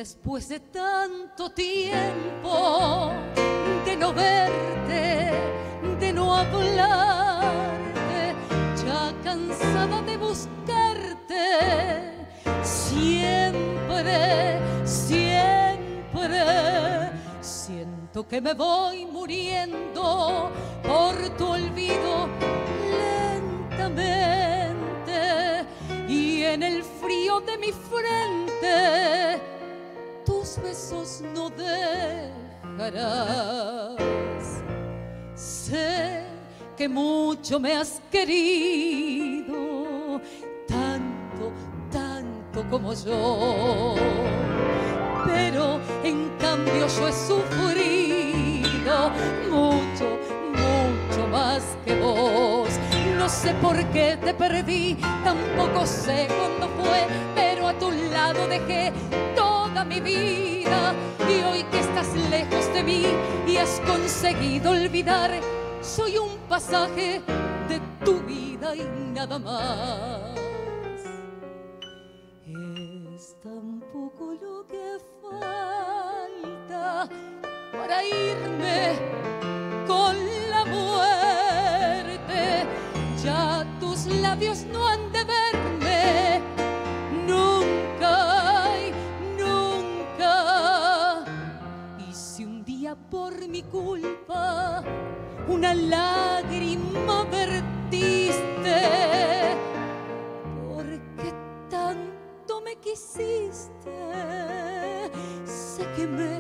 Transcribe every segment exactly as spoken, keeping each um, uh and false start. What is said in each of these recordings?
después de tanto tiempo de no verte, de no hablarte, ya cansada de buscarte, siempre, siempre siento que me voy muriendo por tu olvido lentamente, y en el frío de mi frente tus besos no dejarás. Sé que mucho me has querido, tanto, tanto como yo, pero en cambio yo he sufrido mucho, mucho más que vos. No sé por qué te perdí, tampoco sé cuándo fue, pero a tu lado dejé toda mi vida. Y hoy que estás lejos de mí y has conseguido olvidar, soy un pasaje de tu vida y nada más. Es tan poco lo que falta para irme con la muerte. Ya tus labios no han de verme nunca, ay, nunca. Y si un día por mi culpa una lágrima vertiste, porque tanto me quisiste, sé que me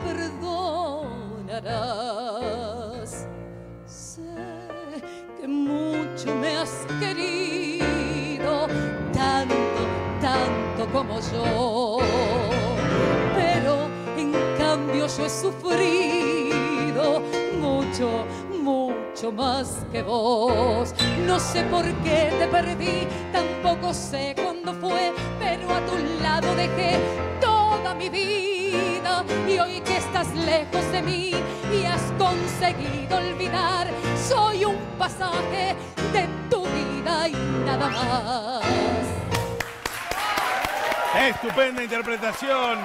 perdonarás. Sé que mucho me has querido, tanto, tanto como yo, pero en cambio yo he sufrido mucho, mucho más que vos. No sé por qué te perdí, tampoco sé cuándo fue, pero a tu lado dejé toda mi vida. Y hoy que estás lejos de mí y has conseguido olvidar, soy un pasaje de tu vida y nada más. Estupenda interpretación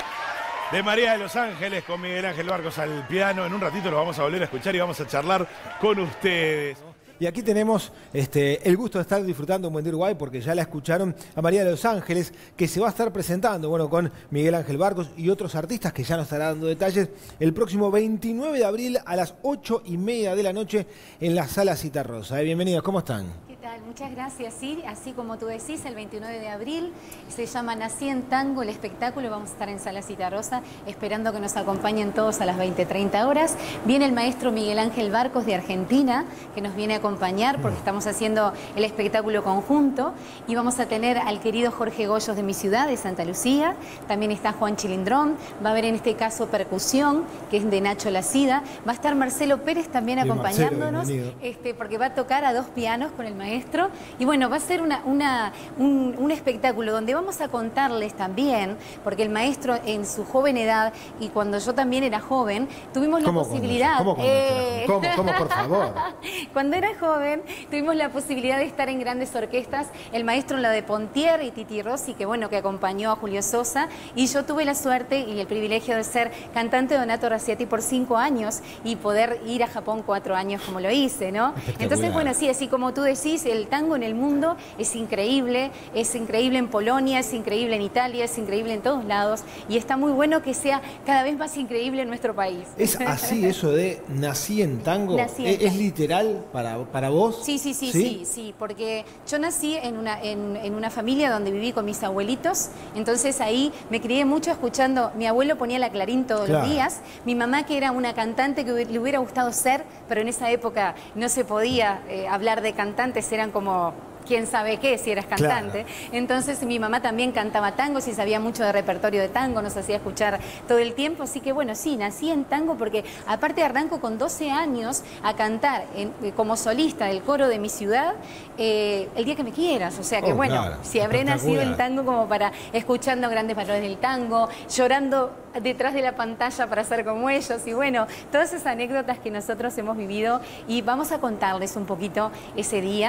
de María de los Ángeles con Miguel Ángel Barcos al piano. En un ratito lo vamos a volver a escuchar y vamos a charlar con ustedes. Y aquí tenemos este, el gusto de estar disfrutando un buen día Uruguay, porque ya la escucharon a María de los Ángeles, que se va a estar presentando, bueno, con Miguel Ángel Barcos y otros artistas que ya nos estará dando detalles, el próximo veintinueve de abril a las ocho y media de la noche en la Sala Citarrosa. Eh, bienvenidos, ¿cómo están? ¿Qué tal? Muchas gracias, sí. Así como tú decís, el veintinueve de abril se llama Nací en Tango, el espectáculo. Vamos a estar en Sala Citarrosa esperando que nos acompañen todos a las veinte treinta horas. Viene el maestro Miguel Ángel Barcos de Argentina, que nos viene a acompañar porque estamos haciendo el espectáculo conjunto, y vamos a tener al querido Jorge Goyos de mi ciudad, de Santa Lucía. También está Juan Chilindrón, va a haber en este caso percusión, que es de Nacho Lacida. Va a estar Marcelo Pérez también Bien, acompañándonos, Marcelo, este, porque va a tocar a dos pianos con el maestro. Y bueno, va a ser una, una, un, un espectáculo donde vamos a contarles también, porque el maestro en su joven edad y cuando yo también era joven, tuvimos la posibilidad... ¿Cómo, eh... ¿Cómo, ¿Cómo, por favor? Cuando era joven tuvimos la posibilidad de estar en grandes orquestas, el maestro en la de Pontier y Titi Rossi, que bueno, que acompañó a Julio Sosa, y yo tuve la suerte y el privilegio de ser cantante de Donato Raciati por cinco años y poder ir a Japón cuatro años como lo hice, ¿no? Entonces, bueno, sí, así como tú decís, el tango en el mundo es increíble, es increíble en Polonia, es increíble en Italia, es increíble en todos lados, y está muy bueno que sea cada vez más increíble en nuestro país. ¿Es así eso de nací en tango? Nací en ¿Es, tango. ¿Es literal para, para vos? Sí, sí, sí, sí, sí, sí, porque yo nací en una, en, en una familia donde viví con mis abuelitos, entonces ahí me crié mucho escuchando, mi abuelo ponía la Clarín todos Claro. los días, mi mamá que era una cantante que le hubiera gustado ser, pero en esa época no se podía eh, hablar de cantantes, eran como... quién sabe qué, si eras cantante. Claro. Entonces mi mamá también cantaba tangos y sabía mucho de repertorio de tango, nos hacía escuchar todo el tiempo, así que bueno, sí, nací en tango porque aparte arranco con doce años a cantar en, como solista del coro de mi ciudad, eh, el día que me quieras, o sea que oh, bueno, claro. Si habré nacido en tango como para escuchando grandes valores del tango, llorando detrás de la pantalla para ser como ellos, y bueno, todas esas anécdotas que nosotros hemos vivido, y vamos a contarles un poquito ese día.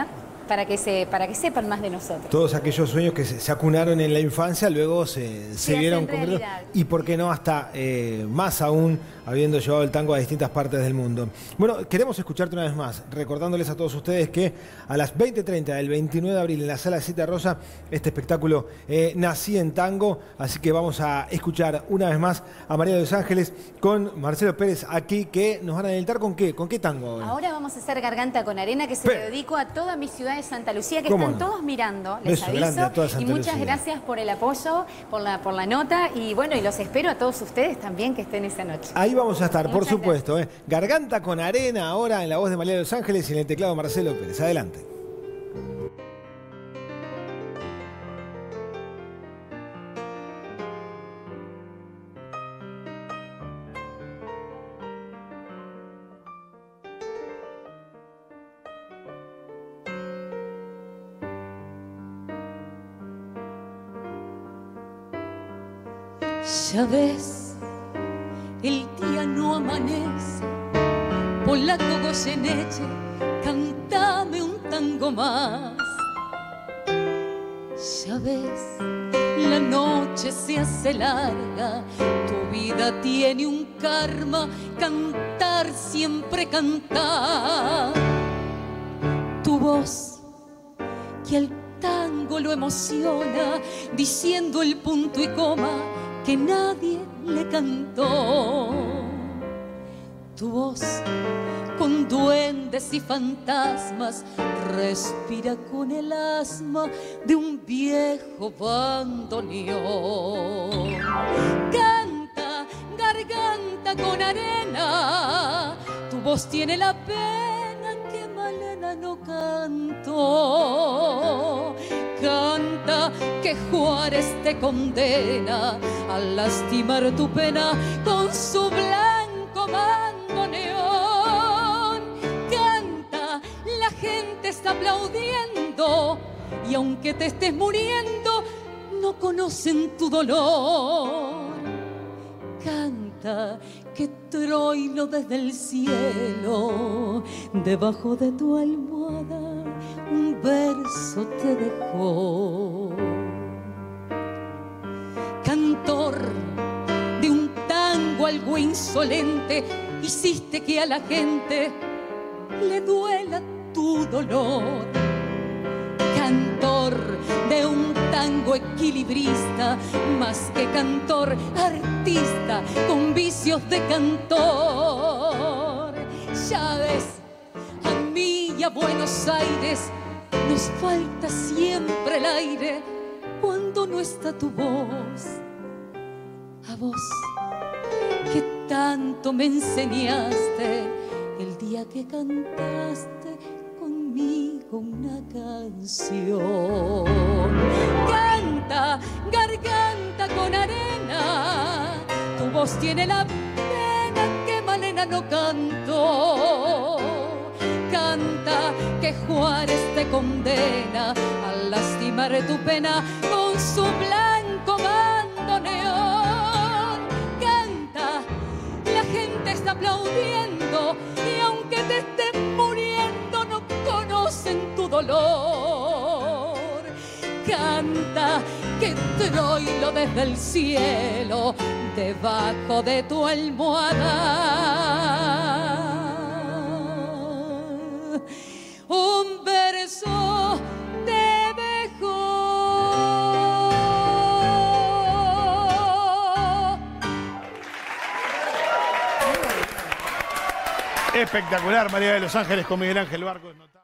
para que, se, para que sepan más de nosotros. Todos aquellos sueños que se, se acunaron en la infancia, luego se, se, se vieron concretos. Y por qué no, hasta eh, más aún, habiendo llevado el tango a distintas partes del mundo. Bueno, queremos escucharte una vez más, recordándoles a todos ustedes que a las veinte treinta del veintinueve de abril en la Sala Cita Rosa, este espectáculo eh, Nací en Tango. Así que vamos a escuchar una vez más a María de los Ángeles con Marcelo Pérez aquí, que nos van a deleitar con qué, con qué tango ahora. Ahora vamos a hacer Garganta con Arena, que se Pero, lo dedico a toda mi ciudad de Santa Lucía, que ¿cómo están no? todos mirando, les Beso grande a aviso. toda Santa Y muchas Lucía. gracias por el apoyo, por la, por la nota, y bueno, y los espero a todos ustedes también que estén esa noche. Ahí vamos a estar, por Muchas supuesto. Eh. Garganta con Arena ahora en la voz de María de los Ángeles y en el teclado Marcelo Pérez. Adelante. Ya ves, el día no amanece, polaco Goyeneche, cántame un tango más. Ya ves, la noche se hace larga, tu vida tiene un karma, cantar siempre cantar. Tu voz que al tango lo emociona, diciendo el punto y coma que nadie le cantó. Tu voz con duendes y fantasmas respira con el asma de un viejo bandoneón. Canta, garganta con arena, tu voz tiene la pena que Malena no cantó. Canta que Juárez te condena a lastimar tu pena con su blanco bandoneón. Canta, la gente está aplaudiendo y aunque te estés muriendo, no conocen tu dolor. Canta que Troilo desde el cielo, debajo de tu almohada, un verso te dejó. Cantor de un tango algo insolente, hiciste que a la gente le duela tu dolor. Cantor de un tango equilibrista, más que cantor, artista con vicios de cantor. Ya ves, a mí y a Buenos Aires nos falta siempre el aire cuando no está tu voz. A vos que tanto me enseñaste el día que cantaste conmigo una canción. Canta, garganta con arena, tu voz tiene la pena que Malena no cantó. Canta que Juárez te condena a lastimar tu pena con su blanco bandoneón. Canta, la gente está aplaudiendo y aunque te estén muriendo no conocen tu dolor. Canta que Troilo desde el cielo, debajo de tu almohada, un verso te dejó. Espectacular, María de los Ángeles con Miguel Ángel Barcos.